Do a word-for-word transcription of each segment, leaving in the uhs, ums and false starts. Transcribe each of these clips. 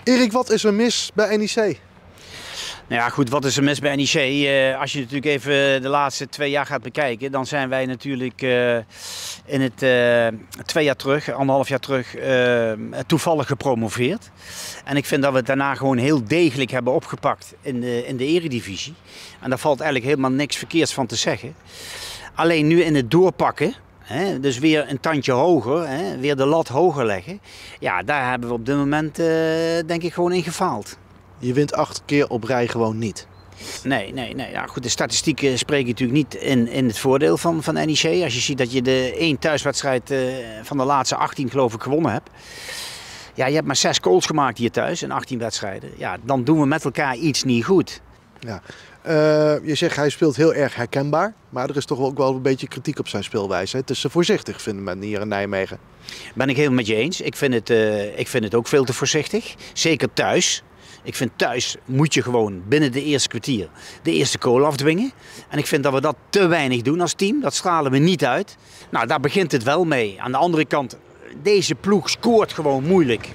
Erik, wat is er mis bij N E C? Nou ja, goed, wat is er mis bij N E C? Uh, als je natuurlijk even de laatste twee jaar gaat bekijken, dan zijn wij natuurlijk uh, in het uh, twee jaar terug, anderhalf jaar terug, uh, toevallig gepromoveerd. En ik vind dat we het daarna gewoon heel degelijk hebben opgepakt in de, in de eredivisie. En daar valt eigenlijk helemaal niks verkeerds van te zeggen. Alleen nu in het doorpakken, hè, dus weer een tandje hoger, hè, weer de lat hoger leggen. Ja, daar hebben we op dit moment uh, denk ik gewoon in gefaald. Je wint acht keer op rij gewoon niet. Nee, nee, nee. Ja, goed, de statistieken spreken natuurlijk niet in, in het voordeel van, van N E C. Als je ziet dat je de één thuiswedstrijd uh, van de laatste achttien geloof ik gewonnen hebt. Ja, je hebt maar zes goals gemaakt hier thuis in achttien wedstrijden. Ja, dan doen we met elkaar iets niet goed. Ja. Uh, je zegt hij speelt heel erg herkenbaar. Maar er is toch ook wel een beetje kritiek op zijn speelwijze. Het is te voorzichtig, vinden men hier in Nijmegen. Ben ik helemaal met je eens. Ik vind het, uh, ik vind het ook veel te voorzichtig. Zeker thuis. Ik vind thuis moet je gewoon binnen de eerste kwartier de eerste goal afdwingen. En ik vind dat we dat te weinig doen als team. Dat stralen we niet uit. Nou, daar begint het wel mee. Aan de andere kant, deze ploeg scoort gewoon moeilijk.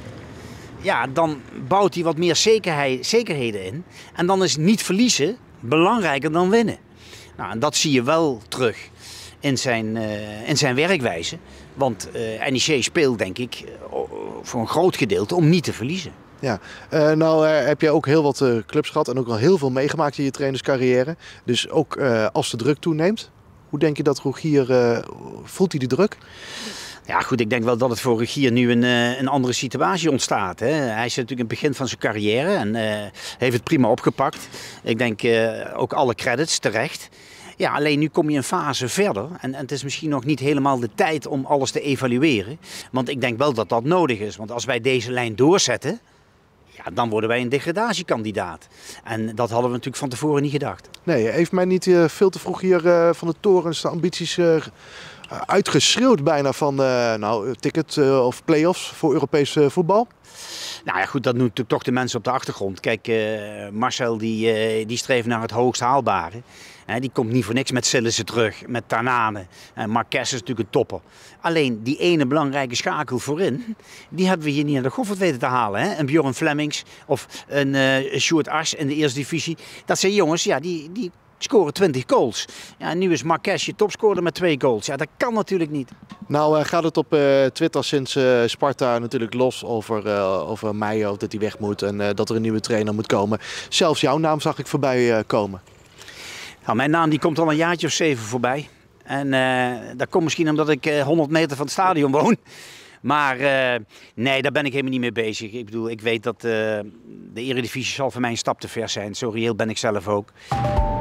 Ja, dan bouwt hij wat meer zekerheid, zekerheden in. En dan is niet verliezen belangrijker dan winnen. Nou, en dat zie je wel terug in zijn, uh, in zijn werkwijze. Want uh, N E C speelt denk ik voor een groot gedeelte om niet te verliezen. Ja, uh, nou uh, heb jij ook heel wat uh, clubs gehad en ook al heel veel meegemaakt in je trainerscarrière. Dus ook uh, als de druk toeneemt, hoe denk je dat Rogier, uh, voelt hij die druk? Ja goed, ik denk wel dat het voor Rogier nu een, uh, een andere situatie ontstaat. Hè. Hij is natuurlijk in het begin van zijn carrière en uh, heeft het prima opgepakt. Ik denk uh, ook alle credits terecht. Ja, alleen nu kom je een fase verder en, en het is misschien nog niet helemaal de tijd om alles te evalueren. Want ik denk wel dat dat nodig is, want als wij deze lijn doorzetten, ja, dan worden wij een degradatiekandidaat. En dat hadden we natuurlijk van tevoren niet gedacht. Nee, heeft mij niet uh, veel te vroeg hier uh, van de torens de ambities uh, uitgeschreeuwd bijna van uh, nou, ticket uh, of play-offs voor Europees uh, voetbal? Nou ja goed, dat doen natuurlijk toch de mensen op de achtergrond. Kijk, uh, Marcel die, uh, die streeft naar het hoogst haalbare. He, die komt niet voor niks met Sillissen terug, met Tanane. En Marques is natuurlijk een topper. Alleen die ene belangrijke schakel voorin, die hebben we hier niet aan de goffert weten te halen. Hè? Een Bjorn Flemings of een uh, Sjoerd As in de eerste divisie. Dat zijn jongens, ja, die, die scoren twintig goals. Ja, en nu is Marques je topscorer met twee goals. Ja, dat kan natuurlijk niet. Nou uh, gaat het op uh, Twitter sinds uh, Sparta natuurlijk los over, uh, over Meijer, dat hij weg moet en uh, dat er een nieuwe trainer moet komen. Zelfs jouw naam zag ik voorbij uh, komen. Nou, mijn naam die komt al een jaartje of zeven voorbij. En uh, dat komt misschien omdat ik uh, honderd meter van het stadion woon. Maar uh, nee, daar ben ik helemaal niet mee bezig. Ik bedoel, ik weet dat uh, de eredivisie zal voor mij een stap te ver zijn. Zo reëel ben ik zelf ook.